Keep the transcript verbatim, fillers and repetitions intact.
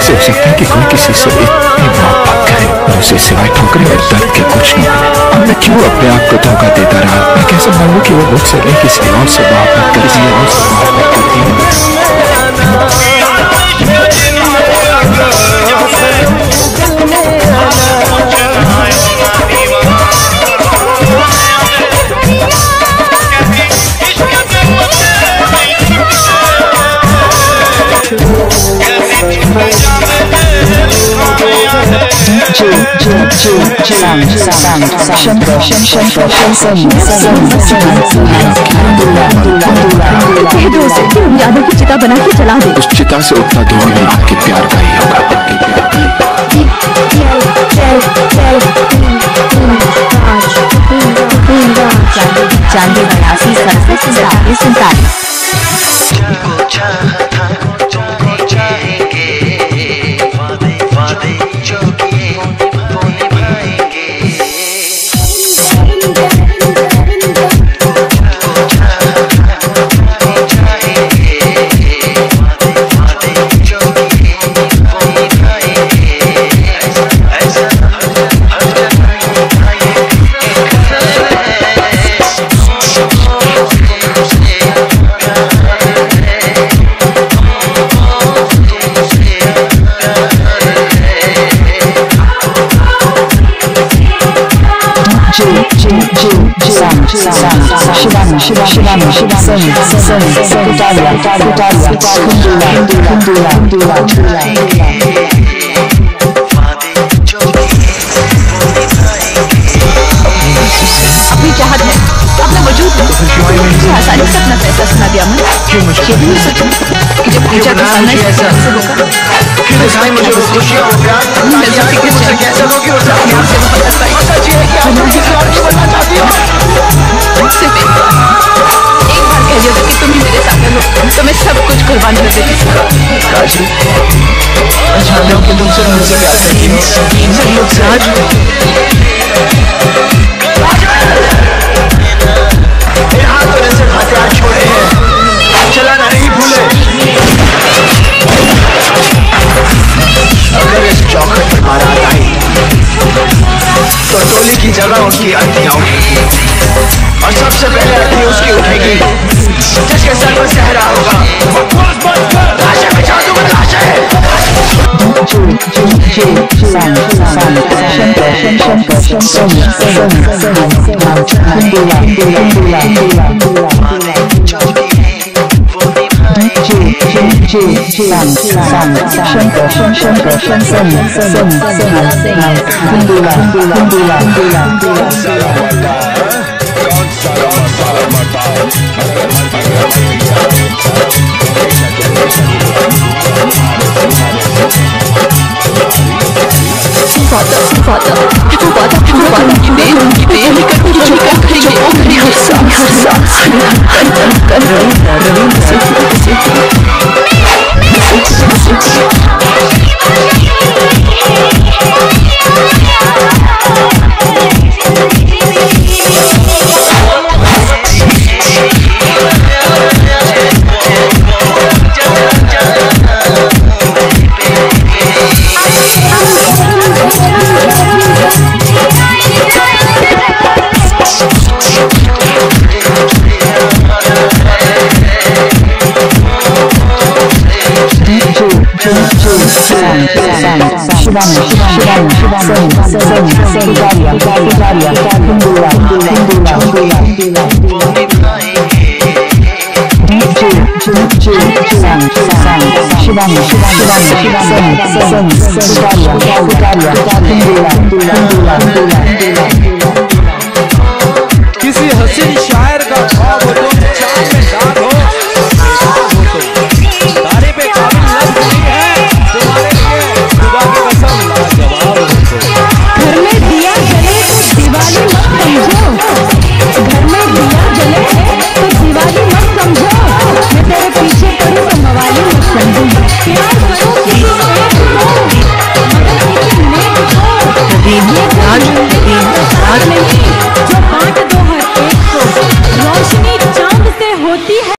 सोच सकते हैं कि कोई किसी से इतनी मोहब्बत करे और उसे सिवाय ठोकरे और दर्द के कुछ न मिले। अब मैं क्यों अपने आप को धोखा देता रहा? मैं कैसे मानूं कि वो मुझसे नहीं किसी और से मोहब्बत कर किसी और से मोहब्बत करती है। यादों की चिता बना के चला दे। उस चिता से उतना दूर नहीं आपके प्यार का ही होगा। चांदी बयासी सड़सठ सैंतालीस सैंतालीस Shivani, Shivani, Shivani, Sunny, Sunny, Daria, Daria, Daria, Kundula, Kundula, Kundula, Kundula. अपनी चाहत है, अपना वजूद है, आसानी से अपना फैसला सुना दिया मैं। क्यों मुझे नहीं सोचा कि जब पूजा का सामना ऐसा होगा, क्यों दिखाई मुझे वो खुशियाँ और प्यार, मिल जाती कि मुझे कैसे होगी और अपने आप से वो पता पाई। सच है कि आप मुझे प्यार नहीं बनना चाहती हो। सिर्फ एक बार, एक बार कह दिया कि तुम ही मेरे सामने हो, तो मैं सब कुछ कुर्बान कर देती हूँ। काजी, मैं जानता हूँ कि तुम सिर्फ मुझसे प्यार करती हो, सिर्फ मुझसे आज यहाँ तो ऐसे हथियार छोड़े हैं, चलाना नहीं भूले। अगर इस चौखट पर बारात आई तो टोली की जगह उनकी अंतियां उठेगी और सबसे पहले अंती उसकी उठेगी जिसके सर पर सहरा होगा। लाशें बिछा दूंगा, लाशें। किसी हसीन शायर का ख्वाब हो तुम चांद में चांद हो, तारे पे काबिल लफ्ज़ नहीं है तुम्हारे लिए, खुदा की कसम लाजवाब हो तुम। घर में दिया जले तो दिवाली मत समझो, घर में दिया जले तो दिवाली मत समझो, मैं तेरे पीछे पड़ूं तो मवाली मत समझूं।